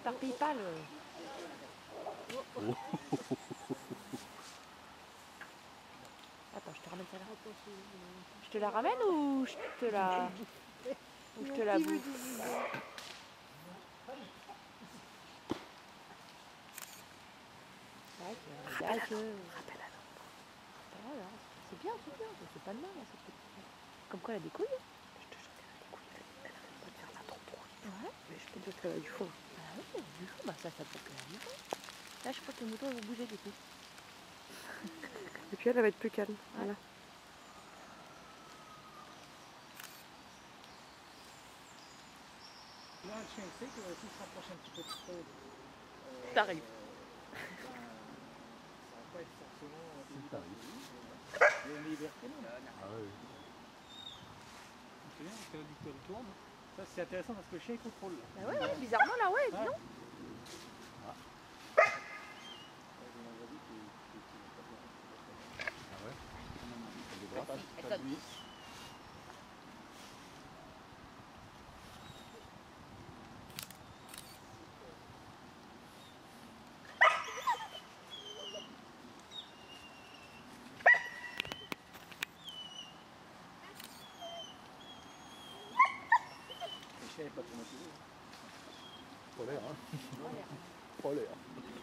N'éparpille pas le... Attends, je te ramène celle-là. Je te la ramène ou je te la... Ou je te la bouffe? Rappelle-la. C'est bien, c'est pas de mal, cette petite. Comme quoi elle a des couilles. Je te jure qu'elle a des couilles, elle arrête pas de faire la trop trop. Ouais. Mais je peux te dire qu'elle a du fond. Ah oui, elle a du fond, bah ça peut qu'elle a du fond. Là je crois que les moutons vont bouger du coup. Et puis elle va être plus calme. Ouais. Voilà. Là, le chien sait que s'il se rapproche un petit peu trop, T'arrives. ça va pas être forcément t'arrives. une liberté. Ah oui. C'est bien parce que la dictée tourne. Ça c'est intéressant parce que le chien il contrôle. Bah ouais, bizarrement là, ouais, dis donc. Ah ouais. Elle donne. Le chien n'est pas trop motivé. Pas l'air, hein. Pas l'air.